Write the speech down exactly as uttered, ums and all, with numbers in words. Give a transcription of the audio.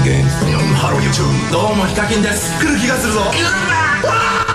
again. ハロー YouTube。どうもヒカキンです。来る気がするぞ。来るんだ。